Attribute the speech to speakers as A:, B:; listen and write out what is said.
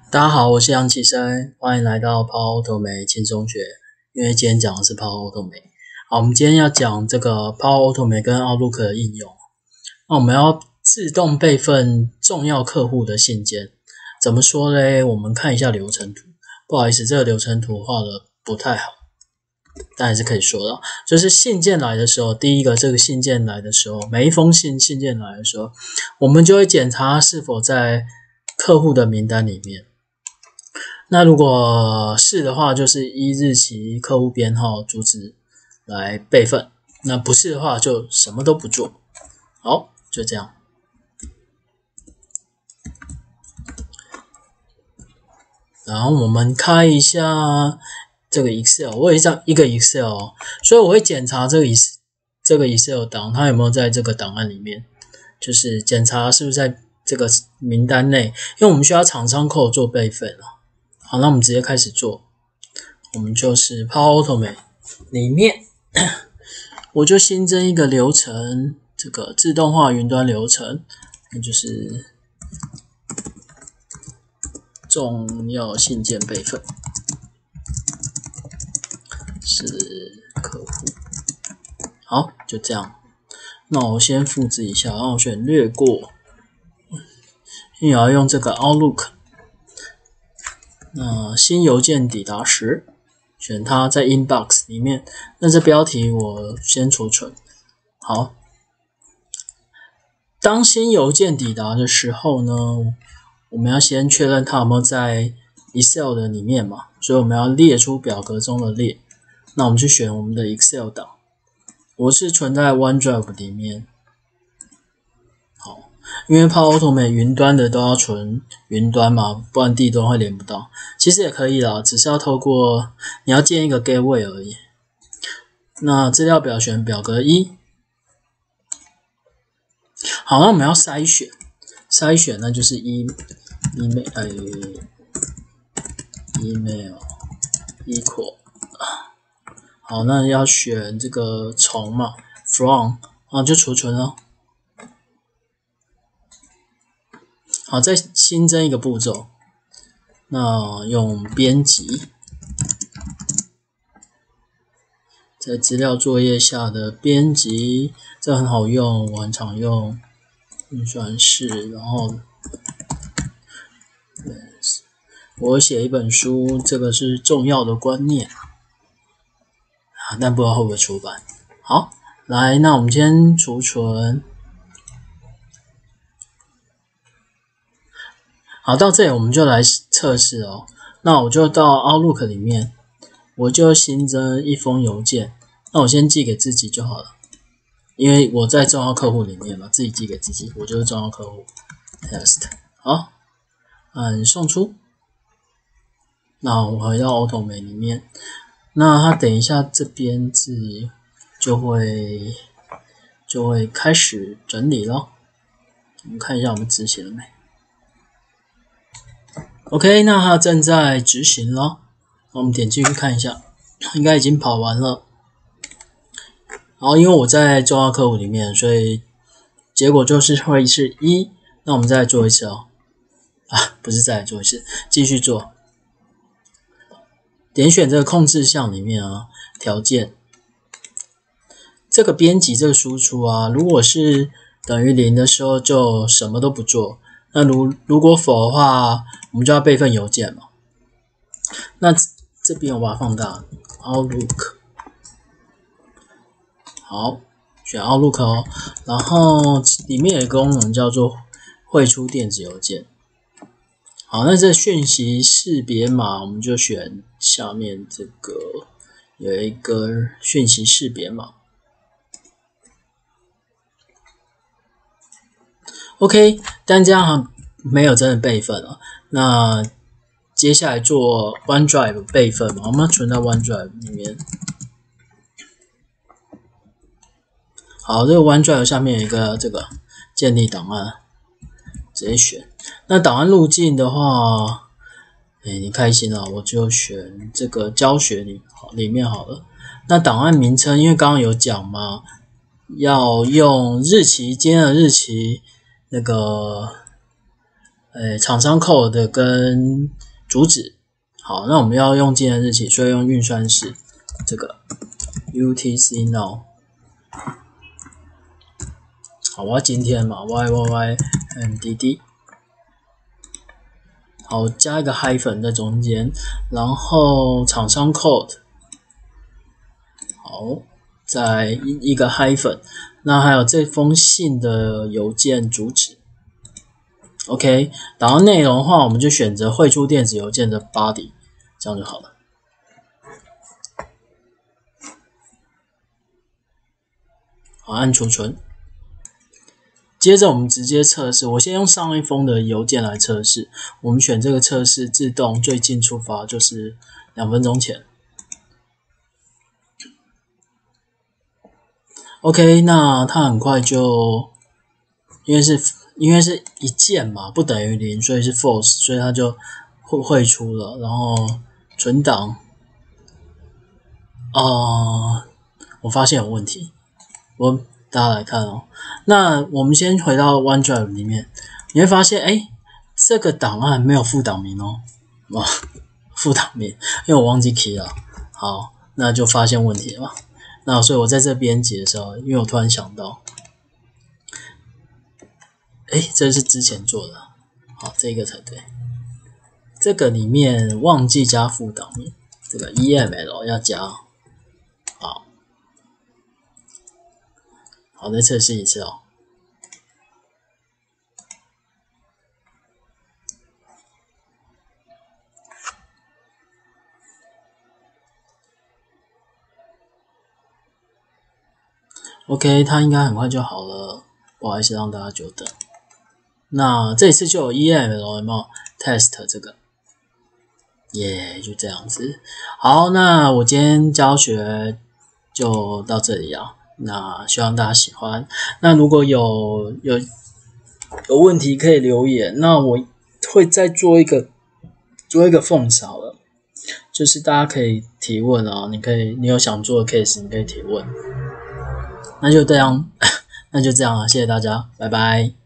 A: 大家好，我是杨启生，欢迎来到 Power Automate 轻松学。因为今天讲的是 Power Automate。好，我们今天要讲这个 Power Automate 跟 Outlook 的应用。那我们要自动备份重要客户的信件，怎么说呢？我们看一下流程图。不好意思，这个流程图画的不太好，但还是可以说到，就是信件来的时候，第一个这个信件来的时候，每一封信件来的时候，我们就会检查是否在客户的名单里面。那如果是的话，就是依日期、客户编号、主旨来备份。那不是的话，就什么都不做。好，就这样。然后我们开一下这个 Excel， 我有一个 Excel， 所以我会检查这个 Excel 档它有没有在这个档案里面，就是检查是不是在这个名单内，因为我们需要厂商扣做备份了。好，那我们直接开始做。我们就是 Power Automate 里面，我就新增一个流程，这个自动化云端流程，那就是重要信件备份，是客户。好，就这样。那我先复制一下，然后我选略过，因为要用这个 Outlook。那新邮件抵达时，选它在 Inbox 里面。那这标题我先储存。好，当新邮件抵达的时候呢，我们要先确认它有没有在 Excel 的里面嘛，所以我们要列出表格中的列。那我们去选我们的 Excel 档，我是存在 OneDrive 里面。好。因为 Power Automate 云端的都要存云端嘛，不然地端会连不到。其实也可以啦，只是要透过你要建一个 gateway 而已。那资料表选表格1。好，那我们要筛选那就是 email equal。好，那要选这个从嘛 from， 就储存了。好，再新增一个步骤，那用编辑，在资料作业下的编辑，这很好用，我很常用，运算式，然后我写一本书，这个是重要的观念，但不知道会不会出版。好，来，那我们先储存。好，到这里我们就来测试哦。那我就到 Outlook 里面，我就新增一封邮件。那我先寄给自己就好了，因为我在重要客户里面嘛，自己寄给自己，我就是重要客户 test。好，按送出。那我回到 Automate 里面，那它等一下这边自己就会开始整理咯。我们看一下我们执行了没。OK， 那它正在执行了，我们点进去看一下，应该已经跑完了。然后因为我在重要客户里面，所以结果就是会是1。那我们再来做一次哦，不是再来做一次，继续做。点选这个控制项里面条件，这个编辑这个输出如果是等于0的时候，就什么都不做。那如果否的话，我们就要备份邮件嘛。那这边我把它放大 ，Outlook， 好，选 Outlook 哦。然后里面有一个功能叫做汇出电子邮件。好，那这讯息识别码，我们就选下面这个有一个讯息识别码。OK， 但这样没有真的备份了。那接下来做 OneDrive 备份嘛，我们要存在 OneDrive 里面。好，这个 OneDrive 下面有一个这个建立档案，直接选。那档案路径的话，你开心了，我就选这个教学里面好了。那档案名称，因为刚刚有讲嘛，要用日期，今天的日期，那个厂商 code 跟主旨。好，那我们要用纪念日期，所以用运算式这个 UTC now。好，我要今天嘛 YYY and DD。好，加一个 hyphen 在中间，然后厂商 code。好，再一个 hyphen。那还有这封信的邮件主旨。OK， 然后内容的话，我们就选择汇出电子邮件的 body， 这样就好了。好，按储存。接着我们直接测试，我先用上一封的邮件来测试。我们选这个测试自动最近出发，就是2分钟前。OK， 那它很快就，因为是一件嘛，不等于0，所以是 false， 所以它就汇出了，然后存档。我发现有问题，大家来看哦。那我们先回到 OneDrive 里面，你会发现，这个档案没有副档名哦，副档名，因为我忘记 key 了。好，那就发现问题了嘛。那所以我在这编辑的时候，因为我突然想到，这是之前做的，好，这个才对。这个里面忘记加副档名，这个 EML 要加，好，再测试一次哦。OK， 它应该很快就好了，不好意思让大家久等。那这一次就有 EML 有没有 test 这个？就这样子。好，那我今天教学就到这里啊。那希望大家喜欢。那如果有问题可以留言，那我会再做一个奉潮了，就是大家可以提问啊，你有想做的 case， 你可以提问。那就这样啊，谢谢大家，拜拜。